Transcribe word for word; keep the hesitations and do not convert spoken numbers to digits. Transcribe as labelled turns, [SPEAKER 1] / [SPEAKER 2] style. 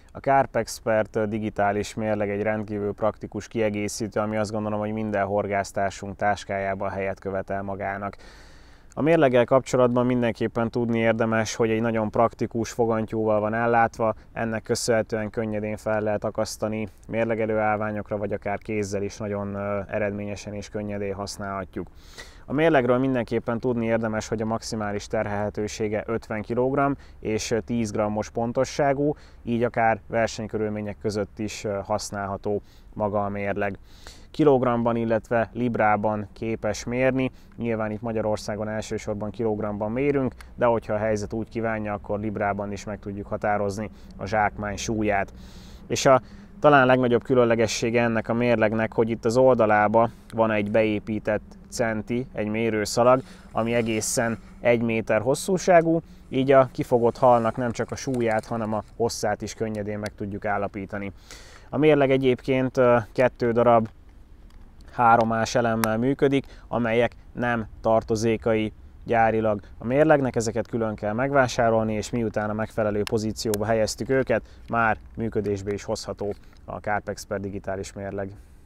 [SPEAKER 1] A CarpExpert digitális mérleg egy rendkívül praktikus kiegészítő, ami azt gondolom, hogy minden horgásztársunk táskájában helyet követel magának. A mérleggel kapcsolatban mindenképpen tudni érdemes, hogy egy nagyon praktikus fogantyúval van ellátva, ennek köszönhetően könnyedén fel lehet akasztani mérlegelő állványokra, vagy akár kézzel is nagyon eredményesen és könnyedén használhatjuk. A mérlegről mindenképpen tudni érdemes, hogy a maximális terhelhetősége ötven kilogramm és tíz grammos pontosságú, így akár versenykörülmények között is használható maga a mérleg. Kilogramban, illetve librában képes mérni, nyilván itt Magyarországon elsősorban kilogramban mérünk, de hogyha a helyzet úgy kívánja, akkor librában is meg tudjuk határozni a zsákmány súlyát. És a talán legnagyobb különlegessége ennek a mérlegnek, hogy itt az oldalába van egy beépített centi, egy mérőszalag, ami egészen egy méter hosszúságú, így a kifogott halnak nem csak a súlyát, hanem a hosszát is könnyedén meg tudjuk állapítani. A mérleg egyébként kettő darab három ás elemmel működik, amelyek nem tartozékai gyárilag a mérlegnek, ezeket külön kell megvásárolni, és miután a megfelelő pozícióba helyeztük őket, már működésbe is hozható a CarpExpert digitális mérleg.